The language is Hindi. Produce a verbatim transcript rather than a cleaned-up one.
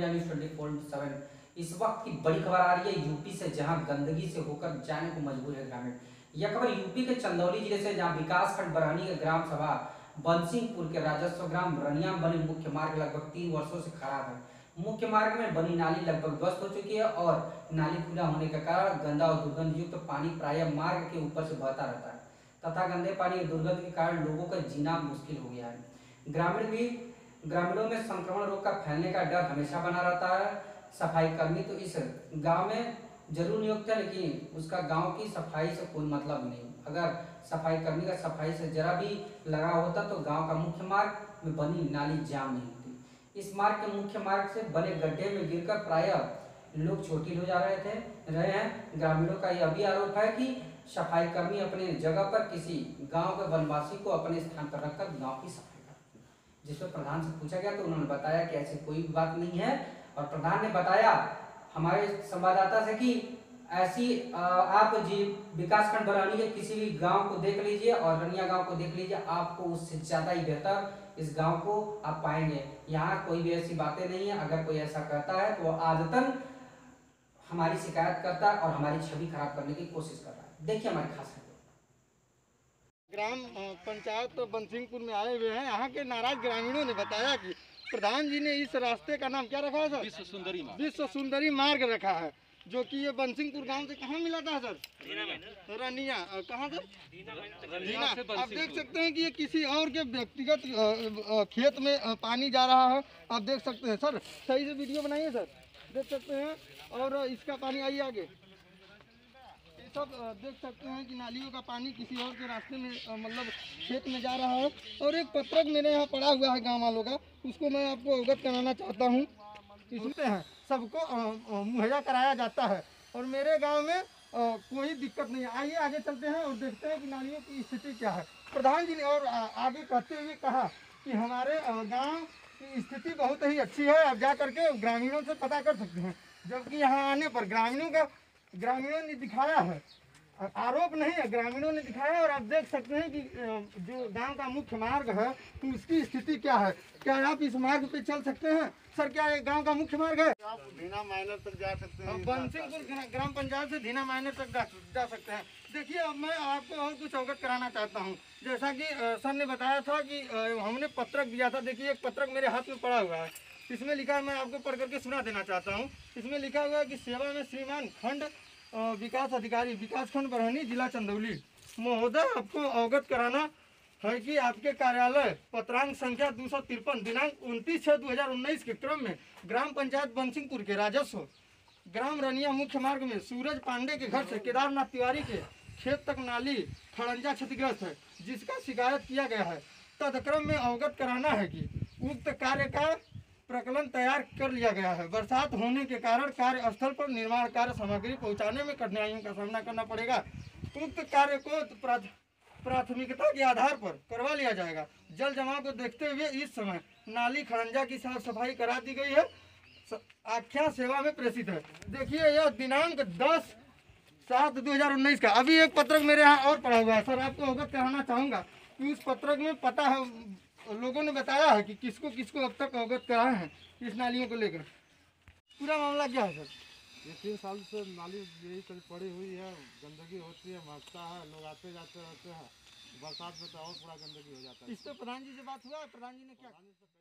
India news twenty four seven. इस वक्त की बड़ी खबर आ रही है यूपी से, जहां गंदगी से होकर जाने को मजबूर है ग्रामीण। यह खबर यूपी के चंदौली जिले से, जहां विकासखंड बरहनी के ग्राम सभा बंसिंगपुर के राजस्व ग्राम रनिया में बनी मुख्य मार्ग लगभग तीन वर्षों से खराब है। मुख्य मार्ग में बनी नाली लगभग ध्वस्त हो चुकी है और नाली खुला होने के कारण गंदा और दुर्गंध युक्त पानी प्रायः मार्ग के ऊपर से बहता रहता है तथा गंदे पानी की दुर्गंध के कारण लोगों का जीना मुश्किल हो गया है। ग्रामीण भी ग्रामीणों में संक्रमण रोग का फैलने का डर हमेशा बना रहता है। सफाई कर्मी तो इस गांव में जरूर नियुक्त है, लेकिन उसका गांव की सफाई से कोई मतलब नहीं। अगर सफाई कर्मी का सफाई से जरा भी लगा होता तो गांव का मुख्य मार्ग में बनी नाली जाम नहीं होती। इस मार्ग के मुख्य मार्ग से बने गड्ढे में गिरकर प्रायः लोग चोटिल हो जा रहे थे रहे हैं। ग्रामीणों का यह भी आरोप है कि सफाई कर्मी अपने जगह पर किसी गांव के वनवासी को अपने स्थान पर रखकर गांव की सफाई करते हैं। जिस पर प्रधान से पूछा गया तो उन्होंने बताया कि ऐसी कोई बात नहीं है, और प्रधान ने बताया हमारे संवाददाता से कि ऐसी आप जी विकासखंड बरहनी के किसी भी गांव को देख लीजिए और रनिया गांव को देख लीजिए, आपको उससे ज्यादा ही बेहतर इस गांव को आप पाएंगे। यहाँ कोई भी ऐसी बातें नहीं है। अगर कोई ऐसा करता है तो वो आदतन हमारी शिकायत करता है और हमारी छवि खराब करने की कोशिश कर रहा है। देखिए हमारी खास ग्राम पंचायत तो बंसिंगपुर में आए हुए हैं। यहाँ के नाराज ग्रामीणों ने बताया कि प्रधान जी ने इस रास्ते का नाम क्या रखा है सर? विश्व सुंदरी मार्ग। विश्व सुंदरी मार्ग रखा है, जो कि ये बंसिंगपुर गांव से कहाँ मिला था सर? रनिया। कहाँ सर? दीना। आप देख सकते हैं कि ये किसी और के व्यक्तिगत खेत में पानी जा रहा है। आप देख सकते हैं सर, सही से वीडियो बनाइए सर, देख सकते हैं। और इसका पानी आइए आगे, सब देख सकते हैं कि नालियों का पानी किसी और के रास्ते में मतलब खेत में जा रहा है। और एक पत्रक मेरे यहाँ पड़ा हुआ है गांव वालों का, उसको मैं आपको अवगत कराना चाहता हूँ। इसमें हैं सबको मुहैया कराया जाता है और मेरे गांव में आ, कोई दिक्कत नहीं है। आइए आगे चलते हैं और देखते हैं कि नालियों की स्थिति क्या है। प्रधान जी ने और आगे कहते हुए कहा कि हमारे गाँव की स्थिति बहुत ही अच्छी है, आप जा करके ग्रामीणों से पता कर सकते हैं। जबकि यहाँ आने पर ग्रामीणों का ग्रामीणों ने दिखाया है, आरोप नहीं है, ग्रामीणों ने दिखाया। और आप देख सकते हैं कि जो गांव का मुख्य मार्ग है तो उसकी स्थिति क्या है। क्या आप इस मार्ग पे चल सकते हैं सर? क्या ये गांव का मुख्य मार्ग है? आप धीना माइनर तक जा सकते हैं, बंसिंगपुर ग्राम पंचायत से धीना माइनर तक जा सकते हैं। देखिए, अब मैं आपको और कुछ अवगत कराना चाहता हूँ। जैसा कि सर ने बताया था कि हमने पत्रक दिया था। देखिए, एक पत्रक मेरे हाथ में पड़ा हुआ है, इसमें लिखा है, मैं आपको पढ़ करके सुना देना चाहता हूँ। इसमें लिखा हुआ है कि सेवा में श्रीमान खंड विकास अधिकारी विकासखंड बरहनी जिला चंदौली महोदय, आपको अवगत कराना है कि आपके कार्यालय पत्रांक संख्या दो सौ तिरपन दिनांक उनतीस छः दो हजार उन्नीस के क्रम में ग्राम पंचायत बंसिंगपुर के राजस्व ग्राम रनिया मुख्य मार्ग में सूरज पांडे के घर से केदारनाथ तिवारी के खेत तक नाली खड़ंजा क्षतिग्रस्त है, जिसका शिकायत किया गया है। तदक्रम में अवगत कराना है कि उक्त कार्य का प्रकलन तैयार कर लिया गया है। बरसात होने के कारण कार्यस्थल पर निर्माण कार्य सामग्री पहुंचाने में कठिनाइयों का सामना करना पड़ेगा। उक्त कार्य को प्राथमिकता के आधार पर करवा लिया जाएगा। जल जमाव को देखते हुए इस समय नाली खड़ंजा की साफ सफाई करा दी गई है। आख्या सेवा में प्रेषित है। देखिए, यह दिनांक दस सात दो हजार उन्नीस का। अभी एक पत्रक मेरे यहाँ और पड़ा हुआ है सर, आपको अवगत कराना चाहूँगा कि उस पत्रक में पता है, लोगों ने बताया है कि किसको किसको अब तक अवगत कराए हैं इस नालियों को लेकर। पूरा मामला क्या है सर? ये तीन साल से नाली यही करीब पड़ी हुई है, गंदगी होती है, महकता है, लोग आते जाते रहते हैं। बरसात में तो और पूरा गंदगी हो जाता है। इस पर प्रधान जी से बात हुआ, प्रधान जी ने क्या